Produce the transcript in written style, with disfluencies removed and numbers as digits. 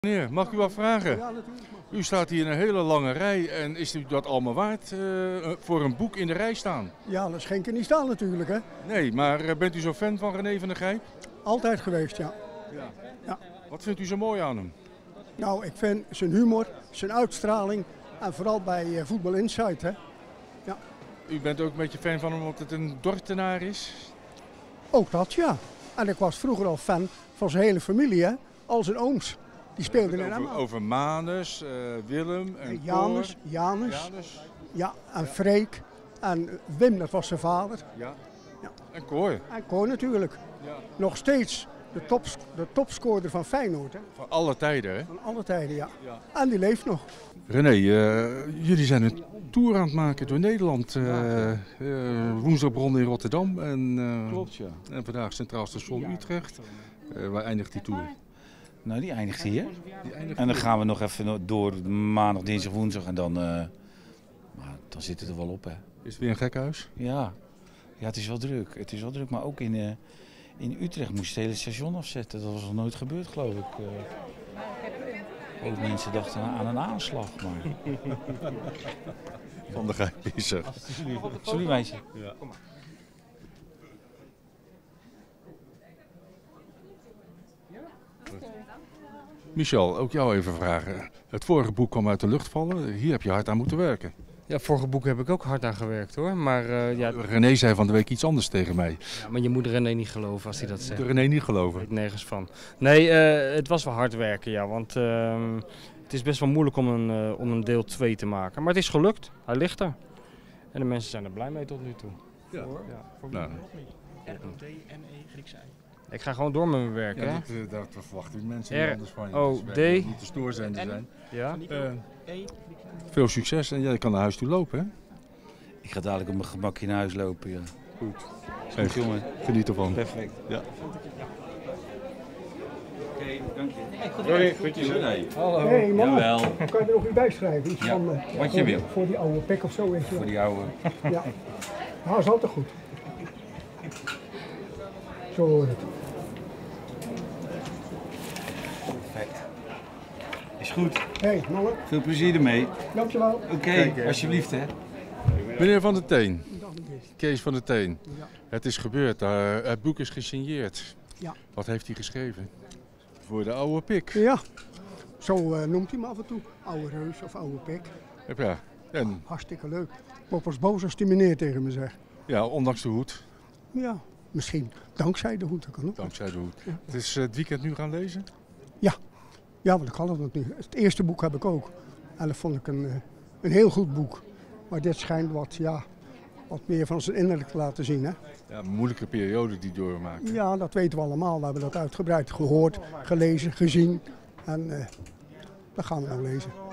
Meneer, mag ik u wat vragen? Ja, natuurlijk. U staat hier in een hele lange rij en is u dat allemaal waard voor een boek in de rij staan? Ja, dat schenken niet staan natuurlijk, hè. Nee, maar bent u zo fan van René van der Gijp? Altijd geweest, ja. Ja. Wat vindt u zo mooi aan hem? Nou, ik vind zijn humor, zijn uitstraling en vooral bij Voetbal Insight, hè. Ja. U bent ook een beetje fan van hem omdat het een Dordtenaar is? Ook dat, ja. En ik was vroeger al fan van zijn hele familie, hè. Al zijn ooms. Die speelden in Emmen. Over Manus, Willem en Janus, Cor. Janus. Janus. Ja, en Freek. En Wim, dat was zijn vader. Ja. Ja. En Cor. En Cor natuurlijk. Ja. Nog steeds de topscorer van Feyenoord, hè. Van alle tijden, hè? Van alle tijden, ja. Ja. En die leeft nog. René, jullie zijn een tour aan het maken door Nederland. Woensdag begonnen in Rotterdam en, Klopt, ja. en vandaag Centraal Station Utrecht. Waar eindigt die tour? Nou, die eindigt hier. Die eindigt En dan hier. gaan we nog even door maandag, dinsdag, woensdag en dan, maar dan zit het er wel op, hè. Is het weer een gekhuis? Ja. Ja, het is wel druk. Het is wel druk, maar ook in Utrecht moest je het hele station afzetten. Dat was nog nooit gebeurd, geloof ik. Ook mensen dachten aan een aanslag, maar... Van der Gijp is er. Sorry, meisje. Ja. Michel, ook jou even vragen. Het vorige boek kwam uit de lucht vallen. Hier heb je hard aan moeten werken. Ja, vorige boek heb ik ook hard aan gewerkt hoor. Maar, René zei van de week iets anders tegen mij. ja, maar je moet René niet geloven als hij dat zegt. De René niet Ik geloven. weet nergens van. Nee, het was wel hard werken, ja. Want het is best wel moeilijk om een deel 2 te maken. Maar het is gelukt. Hij ligt er. En de mensen zijn er blij mee tot nu toe. Ja. Ja, voor wie? Nou, R-O-D-N-E, Griekse ei. Ik ga gewoon door met mijn werk, hè? ja, dat verwachten mensen R- niet anders van je. O- Dus wij D. willen niet de stoorzender zijn. Ja? Veel succes en jij kan naar huis toe lopen, hè? Ik ga dadelijk op mijn gemakje naar huis lopen, ja. Goed. Is goed, jongen. Geniet ervan. Perfect. Ja. Oké, dank je. Sorry, groetjes. Hallo. Hey, man. Jawel, Kan je er nog iets bij schrijven? Iets Ja, van, wat je voor- wil. Voor die oude pik of zo. Weet je voor wel. die oude. Ja. Nou, is altijd goed. Zo hoort het. Perfect. Is goed. Hé, mannen. Veel plezier ermee. Dankjewel. Oké, alsjeblieft, hè. Meneer Van der Teen, Dag meneer. Kees van der Teen. Ja. Het is gebeurd, het boek is gesigneerd. Ja. Wat heeft hij geschreven? Voor de oude pik. Ja, zo noemt hij me af en toe. Oude reus of oude pik. Ja, en Hartstikke leuk. Ik word pas boos als die meneer tegen me zegt. ja, ondanks de hoed, Ja, misschien dankzij de hoed. Dat kan ook. dankzij de hoed. Ja. Het is het weekend nu gaan lezen? Ja, want ik kan het nog niet. Het eerste boek heb ik ook. En dat vond ik een heel goed boek. Maar dit schijnt wat meer van zijn innerlijk te laten zien. Hè? Ja, een moeilijke periode die doormaakt. Ja, dat weten we allemaal. We hebben dat uitgebreid gehoord, gelezen, gezien. En dat gaan we nou lezen.